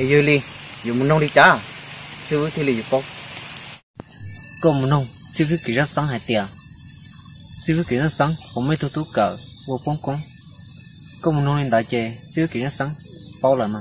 giờ li dùng một nông đi cha siêu thì li bóc có một nông siêu kỳ rất sáng hai tiền siêu kỳ rất sáng cũng mấy thu cỡ vô phong con có một nông lên đại chè siêu kỳ rất sáng bao lần mà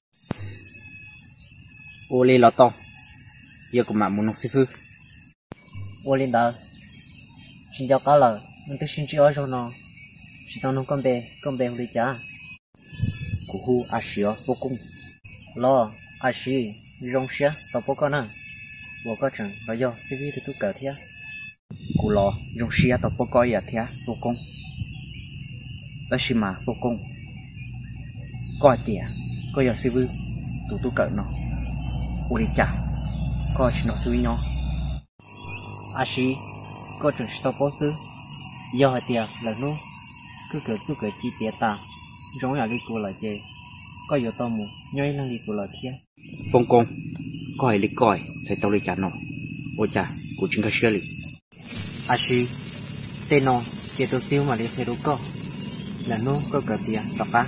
ô li lọt to giờ cũng mặc một nông siêu ô lên đó xin chào cá lờ mình tôi xin chào cho nó chỉ tao nông con bé đi cha của hu asio vô cùng lo ashi rong xe tao bố con à bố con chẳng bao giờ siêu thì thu cỡ thế của lò dùng xia tao bố coi vậy thế vô cùng đó xí mà vô cùng coi tiền coi giờ siêu tụ cỡ nó ô đi cha coi nó siêu nhau ashi có chừng tao bố sư giờ hai tiền là nó cứ cỡ chú cỡ chi tiền ta giống như đi cô lại chơi có giờ tao mù nhoi năng đi cô lại thiên phong công coi đi coi sẽ tao đi trả nó ôi cha của chúng ta chưa đi ashi tên nó chỉ tôi siêu mà đi theo đúng có là nó có cỡ tiền đọc á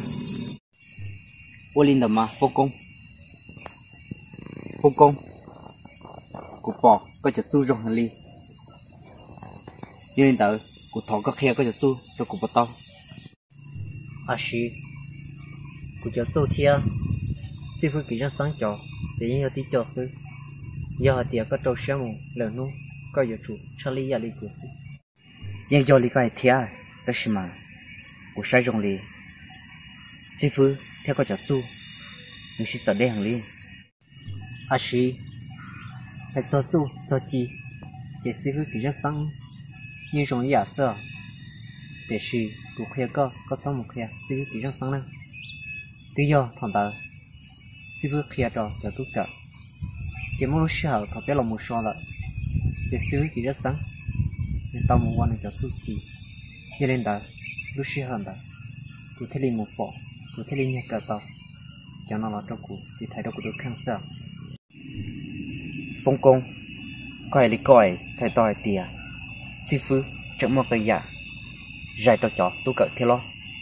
ô linh đầm mà phong công của bò có chặt su trong hành ly như nên tự của thọ có khe có chặt su cho của bò tao ashi của cháu tôi thia sư phụ kỹ ra sáng trò để nhớ tí trò sư giờ tiệt có trâu sáng mù lần nu có giờ chủ Charlie ya li của sư nhưng do lý cái thia đó là mà của sai trong lý sư phụ theo có chặt su nhưng chỉ sợ đen hàng ly ashi phải cho su cho chi chỉ sư phụ kỹ ra sáng như trong giả sở để sư của khe có xong một khe sư phụ kỹ ra sáng năng tuy do thằng ta sư phụ khe trò cho tốt cả chỉ muốn lúc sau thằng bé lòng một so lại để sư phụ kỹ ra sáng nên tao muốn quan cho tốt chi như lên đó lúc sau hơn đó cụ thể một bộ cụ thể nhẹ cả tao cho nó là trong cụ thì thấy đâu cụ được khang sao phong công coi lý coi sai tỏi tìa sư phụ chẳng một cái giả giải cho chó tu cỡ thế lo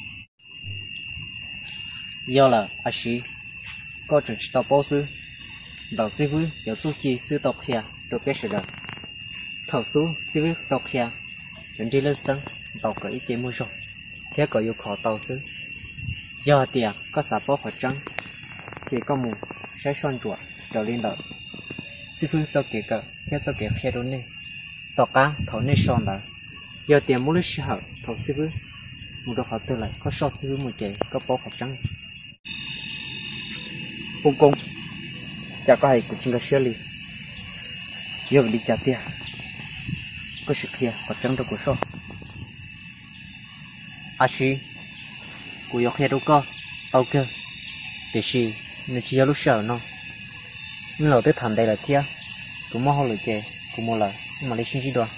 do là ashi có chừng tao bao sư đầu sư phụ cho chú chi sư tộc kia tôi biết rồi thầu số sư phụ tộc kia chuẩn đi lên sân tàu cỡ ít mua rồi thế có yêu khó tàu sư do tiền có xả bó hoạt trắng thì có mù sẽ son chuột trở lên đợi sư phụ sau kể cỡ thế sau kể khe đốn này tàu cá thầu nên son đó giờ tiền mua lấy xe hở thầu sư phụ một đồ họ tư lại có so sư phụ một chạy có bó hoạt trắng phong công chả có hay của chúng ta xử lý giờ đi trả tiền có sự kia hoạt trắng đâu có so ashi của yêu khe đâu có tao cơ để gì nên chỉ lúc sợ nó nhưng lâu tới thành đây là thia cũng mua hoa lưỡi chè cũng mua là mà lấy xin gì đó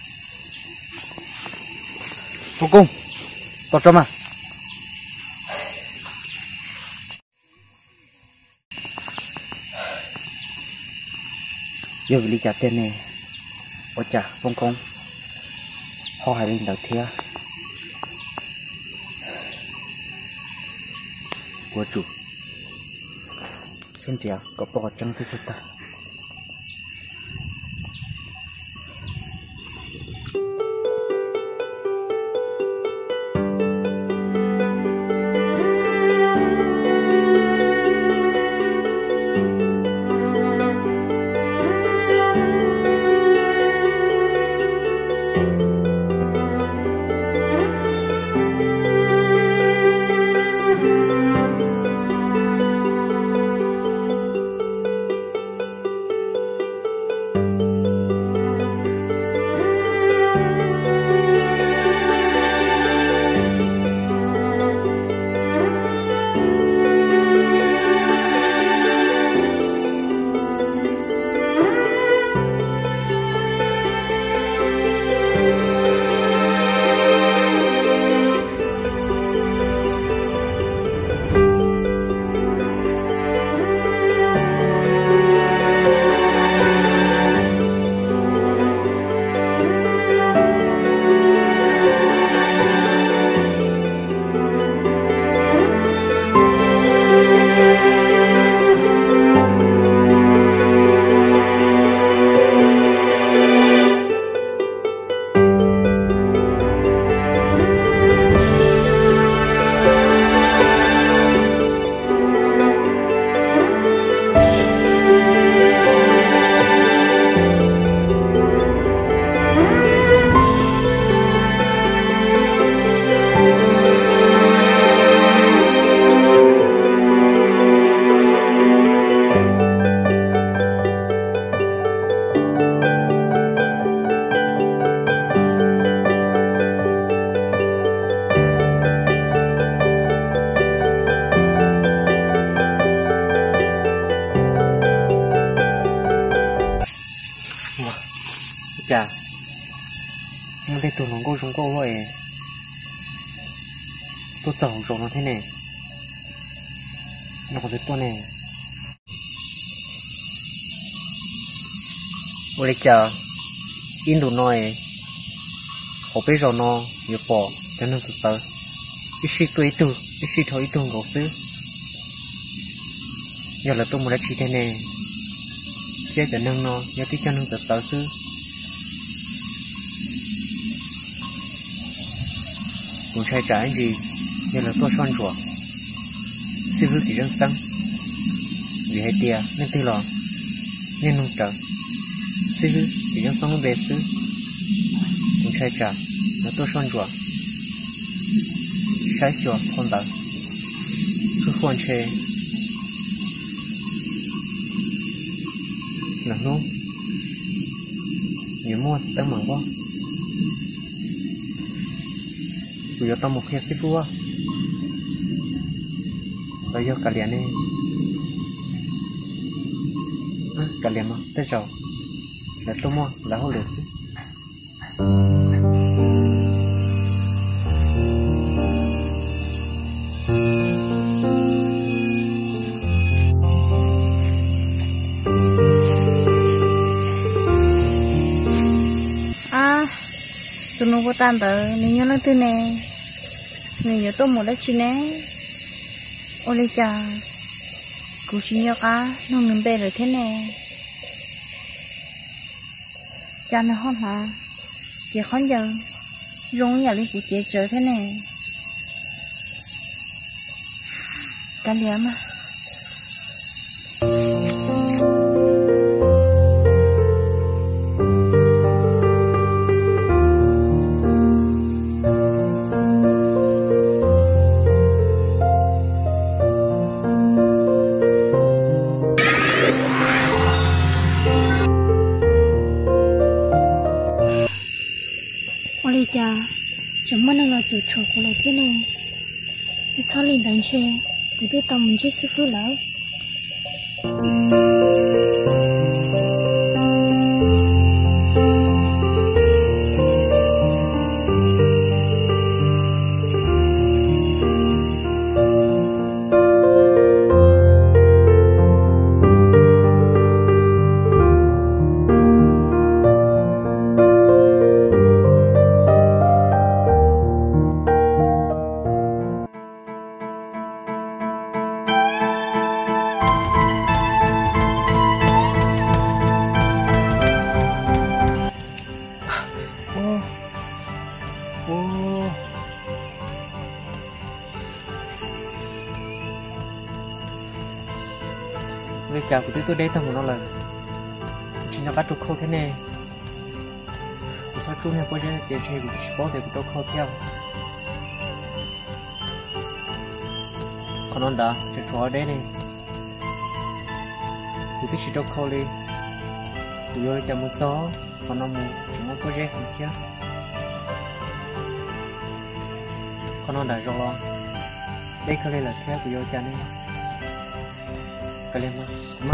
phong công tao cho mà giờ đi trả tiền này ôi chà phong công họ hay lên đầu thia của chủ chúng ta có bỏ trắng cho chúng ta chả nhưng đây tụi nó cô chúng cô vậy tôi giàu rồi nó thế này nó có cáiตัวnày我来讲印度nói họ bây giờ nó nhiều bỏ cho nên thực sự cái gì tôi từ cái gì thôi từ ngầu xứ giờ là tôi muốn chỉ thế này chế cho nên nó nhớ tí cho nên thực sự xứ cũng sai trái gì giờ là tôi xoan chuột sư phụ thì rất sáng vì hai tia nên từ lò nên nông trợ sư phụ thì rất sáng về xứ cũng sai trái là tôi xoan chuột sai chuột không đỡ cứ khoan chê là nó nhiều mua tới mảng quá bây giờ tao một khi xí phua bây giờ cả liền này cả liền mà tới rồi là tôi mua là hỗ lực tụi nó có tan tới nếu như nó từ nè nếu như tôi một đất chi nè ôi lấy cha cụ chỉ nhớ cá nó ngừng bê rồi thế nè cha nó hot hả chị khó giờ rong nhà đi cụ chị chờ thế nè can điểm mà cha chúng mình là chủ trò của lại thế này cái sao liền đánh xe để biết tao muốn chết sư phụ lỡ người chào của tôi đây thằng của nó là chỉ nó bắt được khâu thế này của sao chú này bây giờ chỉ chơi bị bỏ để tôi khâu theo còn nó đã chơi trò đấy này của tôi chỉ cho khâu đi tôi vô cho một số còn nó muốn chỉ muốn có dễ không chứ còn nó đã rồi đây khâu đây là theo tôi vô cho nên kalian mah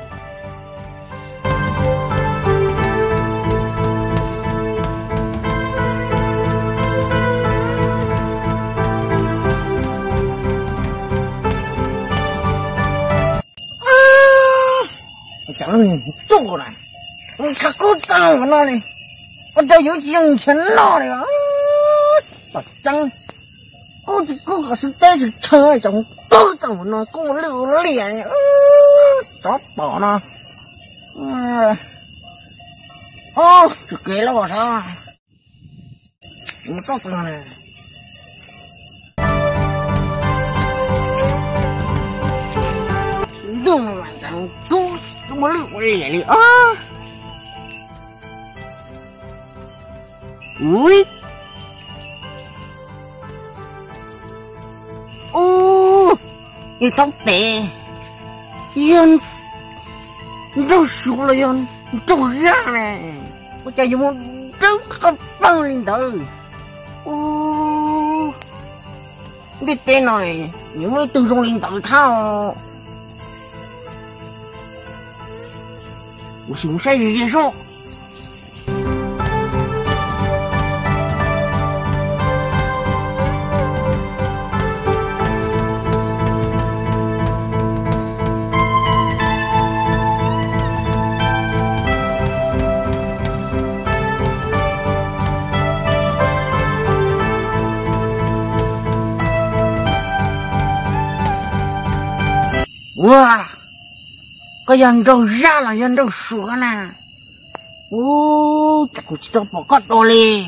chẳng chỗ này chắc có tao mà nó này con trai yếu chừng chấn nó này á chẳng cô chỉ có cả sự tê chỉ chơi trong cơ tao nó cô lừa liền chót bỏ nó ô chụp kế lo bỏ sao nó có phần này đừng mà chẳng cô nó mới lừa liền đi ui y tóc tệ yên đâu xuống là yên đâu ra này có chạy vô một trứng không tăng lên từ biết tên này những người từ trong lên tận thao我熊晒日夜少。 Wow, có dân đâu ra là dân đâu sủa nè. Chắc cũng chỉ tao bỏ cọt đồ đi.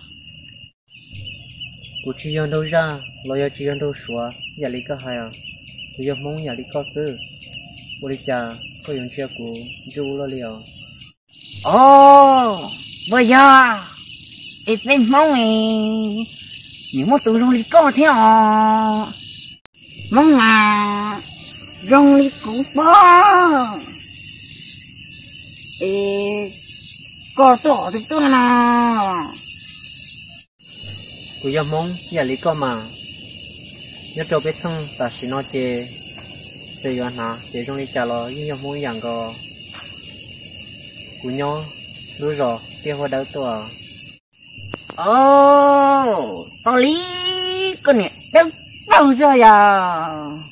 Cụ chỉ dân đâu ra, lo giờ chỉ dân đâu sủa, giờ lý có hay à? Cụ giờ mong giờ lý có sư, cụ đi cha có dân chia cụ du lo liều. Bây giờ ít bên mong này, những món tụi lý có theo mong à, rong lý cũng bỏ. Có tổ thì tôi nào. Cụ giờ mong giờ lý có mà, nhớ cho biết xong ta chỉ nói chê, chê yoan hả, chê trong lý cha lo, nhưng giờ mong dạng có, cụ nhớ lúc rồi kia hoa đau tua. Tao lý con này đâu giờ à?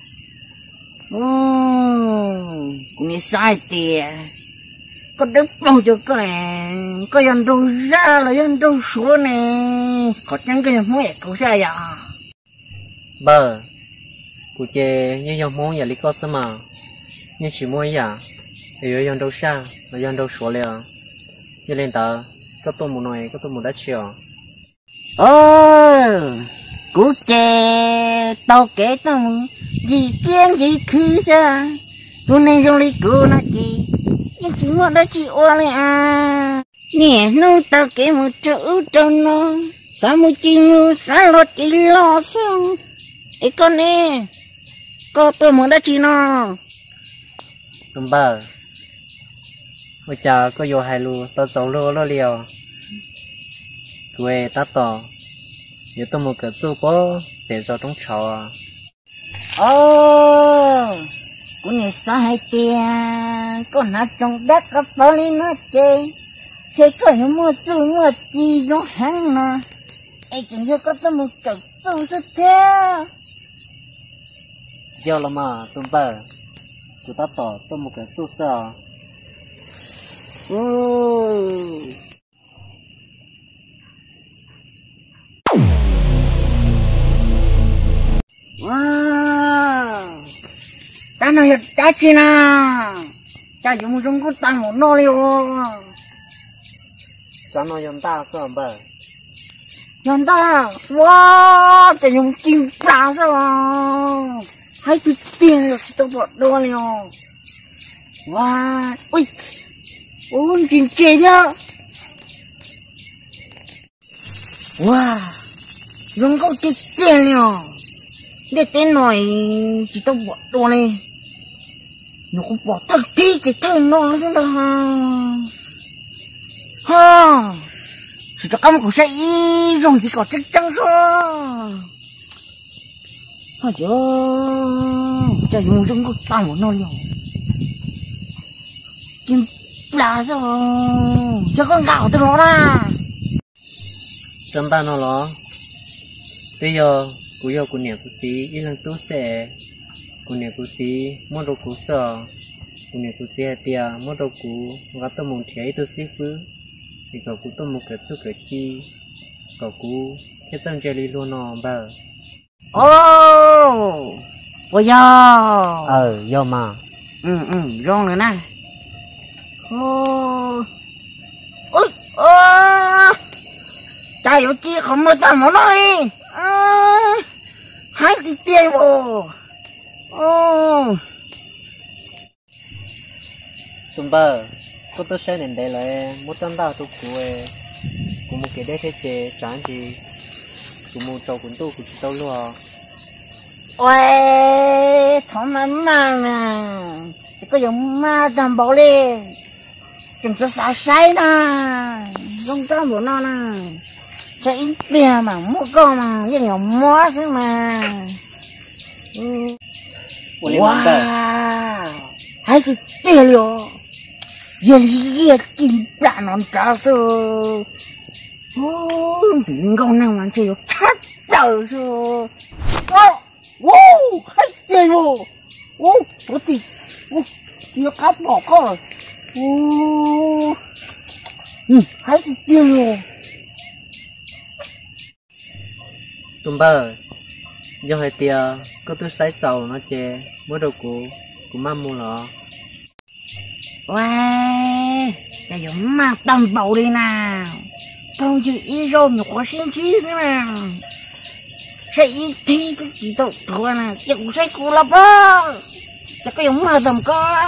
Cũng như sai tiền. Con đứt đâu cho có dân đâu ra là dân đâu xuống nè, có chẳng cái mũi cũng sai à? Bờ, cụ chê như dòng mong nhà lý có sớm mà, nhưng chỉ mua nhà, thì dân đâu xa, là dân đâu số liền, như lên tờ, có tôi một nồi, có tôi một đất chiều. Cụ chê tao kể tao gì kiến gì khứ ra, tụi này trong lý cụ nó chị. Nhưng chỉ một đó chị ua này à. Nè nô tao kể một chỗ trong nó, sao một chị nô sao lo chị lo xong. Ê con nè, có tôi một đó chị nó. Tùm bờ, ôi chà có vô hai lù, tao xấu lô lo liều. Quê ta tỏ, nếu tôi một cái số bó, để cho trong chào à. Cũng như sao hai tiền, con nát trong đất có bao lý nó chê. Chê có những mua chú mua chi trong hăng nè. Ê chẳng cho có tôi một cái số rất theo. Giờ là mà tùm bờ, chú ta tỏ tôi một cái số sợ. Ta nói ta chi na, ta dùng trong cái tay một nô liu. Cho nó dân ta sợ bờ. Dân ta, wow, ta dùng kim phá rồi. Hai thứ tiền rồi tao bỏ đô liu. Wow, ui, kim chê nhá. Wow, dùng có kim tiền liu. Để tên nói chỉ tao bỏ đồ này, nó cũng bỏ thật tí cái thằng nó thế nào ha, chỉ cho các con sẽ y rồi thì có chắc chắn rồi, giờ cha dùng trong cái tay của nó rồi, kim lá rồi, cho con gạo từ nó ra, Trong ta nó lo, bây giờ cú yêu cú nè cú xí, ít lần tú xe, cú nè cú xí, mua đồ cú sợ, cú nè cú xí tia, mua đồ cú, gạt tôm mông thiế tú xí phứ, thì cậu cú tôm một cái chút cái chi, cậu cú cái chân chơi đi luôn nó bờ. Bây giờ, Vô mà, rong nữa nè, cha yêu chi không mua tao muốn nói đi. Hai cái tiền vô. tụm bờ, có tôi sẽ đến đây là một trăm đào tôi cú một cái đấy thế chế chán gì, cú một trâu cuốn tu cú chỉ tao luôn. Ôi, thằng mà nè, chỉ có dùng ma tầm bảo đi, chúng ta sai sai nè, không cho bữa nó nè. Chạy ít bia mà mua con mà như nhiều mua thế mà. Wow, hai cái tiền liệu, giờ liệt kim đạn nó trả rồi. Thì con nào mà chỉ thắt đầu rồi. Hai tiền vô, có gì, nó cắt bỏ con rồi. Hai cái tiền liệu. Tụm bờ, giờ hai tia, có tôi sai chầu nó chè, mỗi đầu cú, cũng mang mua lọ. Uầy, chả giống mà tầm bầu đi nào. Không chỉ ý rồi nhục có xin chí thế nào. Sẽ ý chí chỉ tội thôi nè, chứ cũng sẽ cụ lập á. Chả có giống mà tầm có.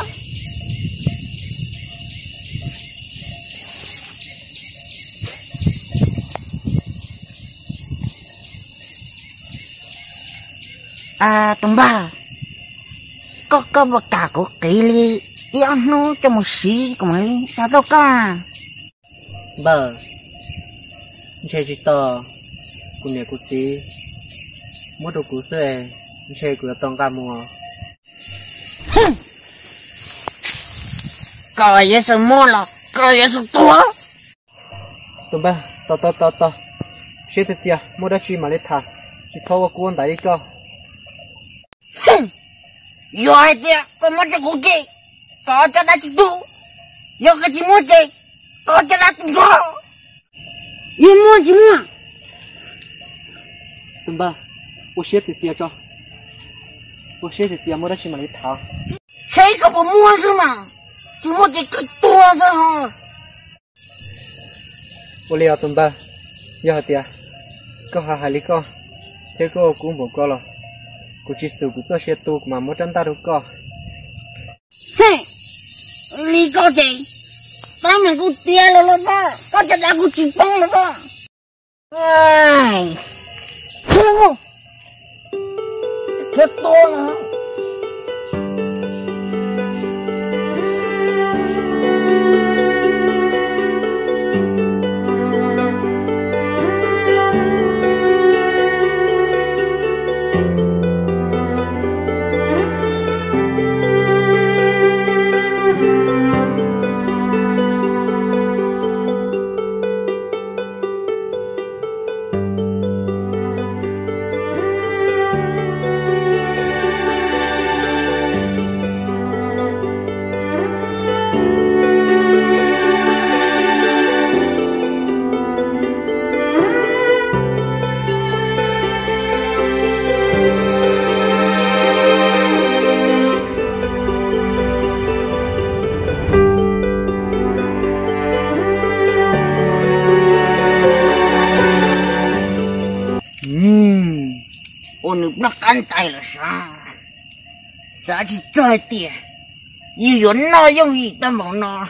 À, tầm ba. Có một cả của kỳ li. Yêu nó cho một xí của mình sao đâu cả. Bờ chơi chỉ tờ của nhà của chị mua đồ của xe chơi của tông ca mùa Coi vậy sao mua là coi vậy sao tua. tụi ba to chơi thật chưa mua đã chi mà lấy thà chỉ sau qua cuốn đại đi cơ Rồi thì con mất cho cô chị có cho đã chị tu giờ cái chị mua chị có cho đã chị cho chị mua tụi ba我写thật chưa cho我写thật chưa mua đã chi mà lấy thà 谁可不摸是吗？就摸这个多的哈。 我聊tụi ba giờ thì có hai lý co thế cô cũng một co rồi cô chỉ sử của cho xe tu mà mỗi chân ta đâu co Hey, lý có gì? Tao mình cũng tia rồi đó, có cho đã cũng chỉ bông rồi đó. Ai, không, thế to hả? O늘 막 안타이라 사. 사지 절대. 이 연나 영이 있다 먹나.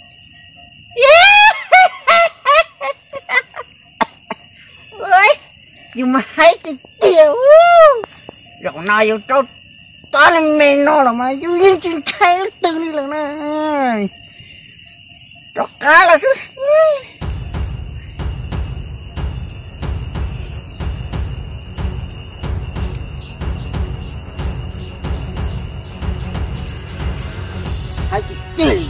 ơi, nhưng mà hay thì tiêu. Rồi nào yêu trâu ta lên men nó là mà yêu yên trên trái nó từ đi lần này. Rồi cá là sao? Hãy chơi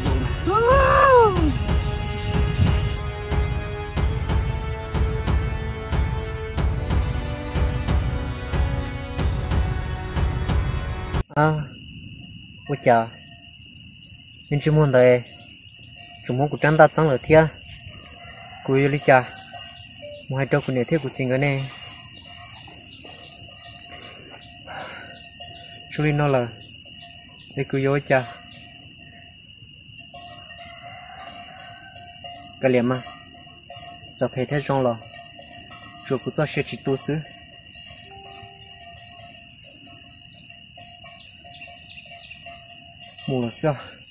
ôi trời mình chỉ muốn đây chúng muốn của trắng ta trắng ở thia của yêu lý cha một hai trâu của nề thiết của chính cái này chú đi nó là để cứ yêu cha cái liềm mà giờ phải thế trong lò chúa cũng cho sẽ chỉ tu sứ mù là sao